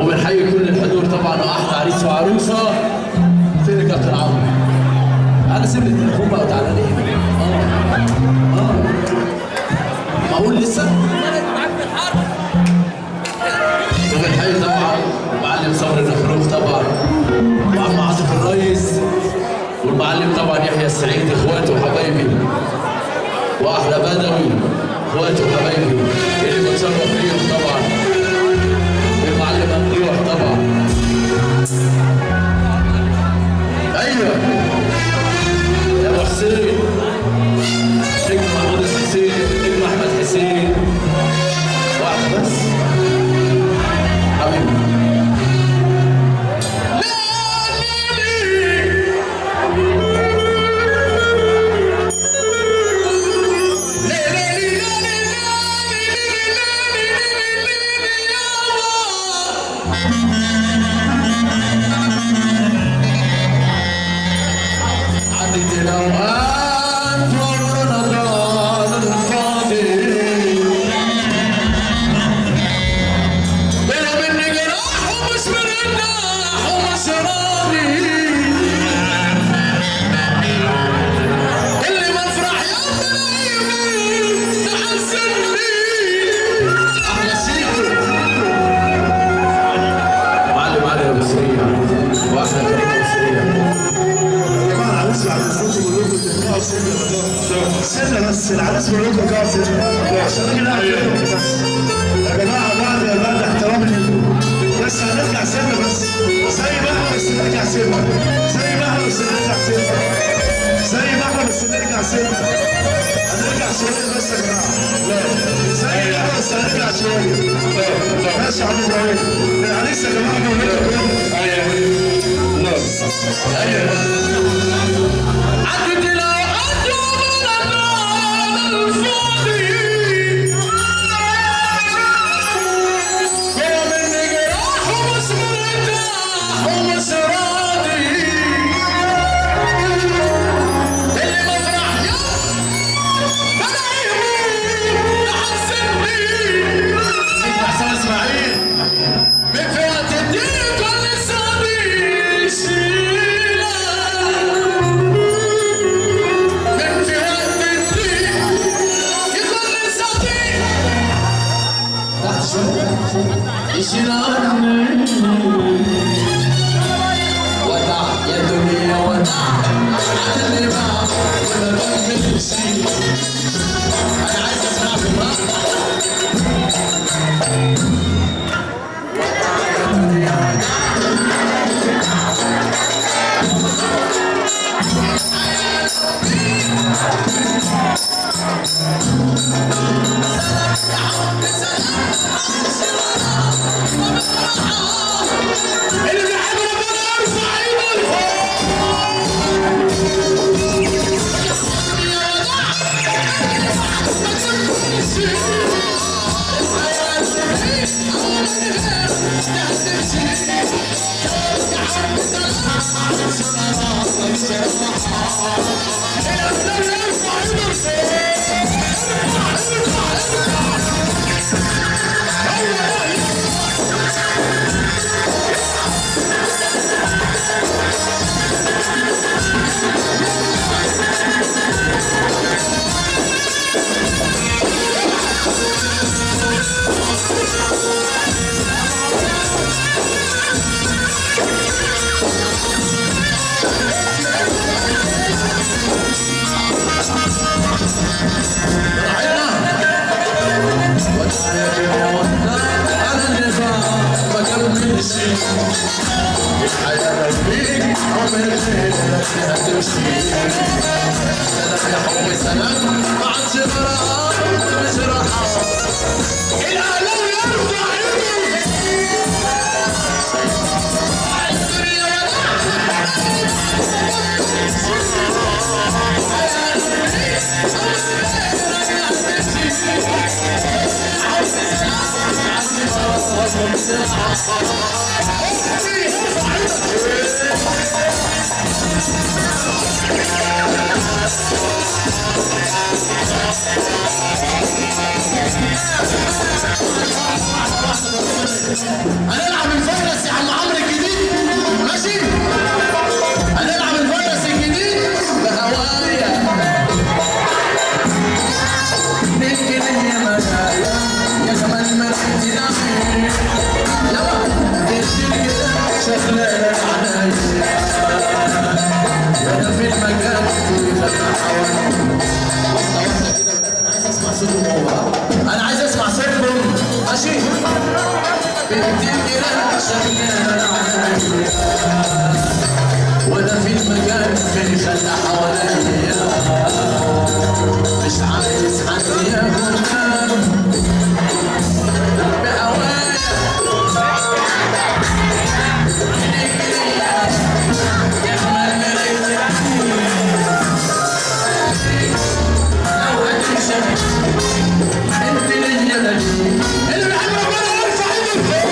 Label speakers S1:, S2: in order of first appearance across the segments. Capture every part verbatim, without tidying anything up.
S1: وبنحيي كل الحضور طبعا واحلى عريس وعروسه. فين الكابتن عمرو؟ تعالى سيب لي التليفون بقى وتعالى لي هنا. اه اه معقول لسه؟ وبنحيي طبعا المعلم صبري الافراح طبعا وعم عاطف الريس والمعلم طبعا يحيى السعيد اخواته وحبايبي واحلى بدوي اخواته وحبايبي اللي بتشرف فيهم طبعا والمعلم ابله طبعا. ايوه يا ابو حسين نجم محمود الحسين نجم احمد حسين واحده بس حبيبي.
S2: سنة بس العريس بيقول لكم كده سنة عشان اجي نلعب كده بس يا جماعة بعد بعد احترامي ليكم بس هنرجع سنة بس زي ما احنا بس نرجع سنة زي ما احنا بس نرجع سنة زي ما احنا بس نرجع سنة هنرجع شوية بس يا جماعة لا زي ما احنا بس هنرجع شوية ماشي يا عم ابراهيم العريس يا جماعة بيقول لكم كده ايوه ايوه
S1: هنلعب الفرق بنت الجيران شغالة عليا وانا في المكان في خلة حواليا مش عايز حد ياخد بهوايا ياجمال لو هتمشي انت ليا دليل اللي بيحب ربنا يرفع ايده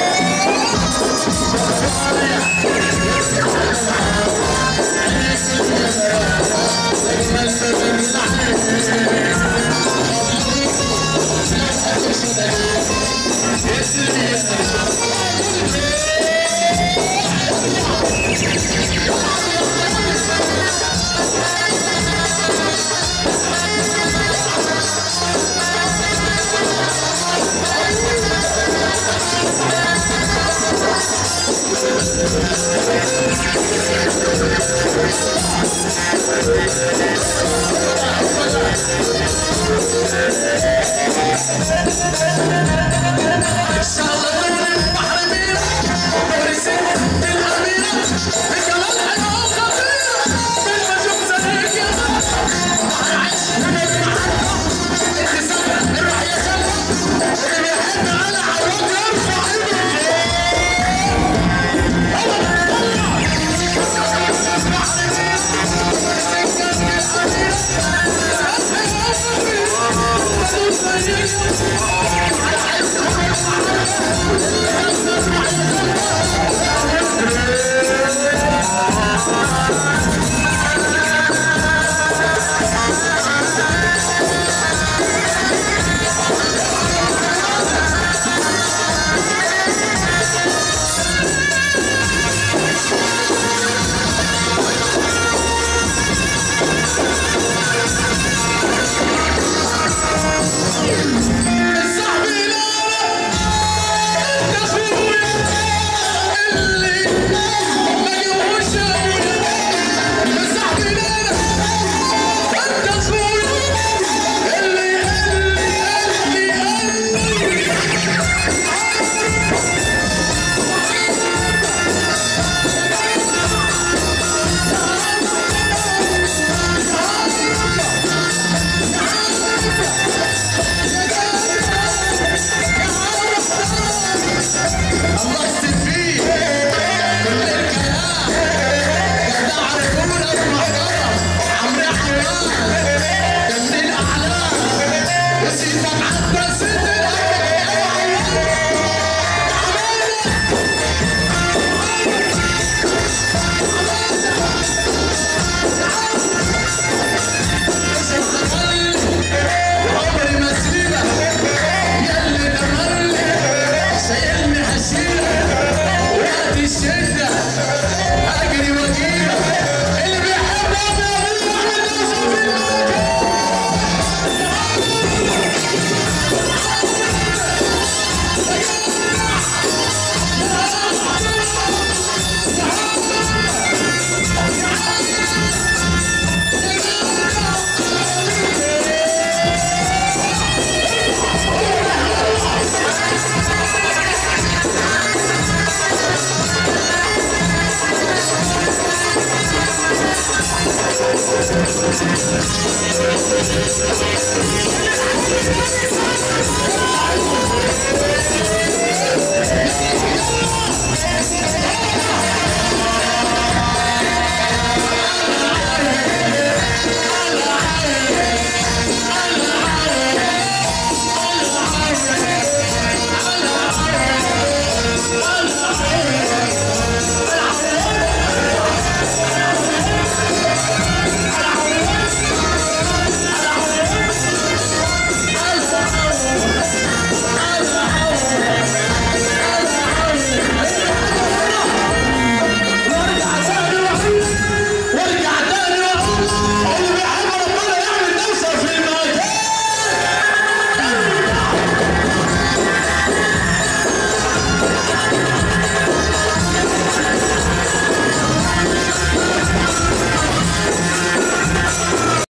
S3: We'll be right back.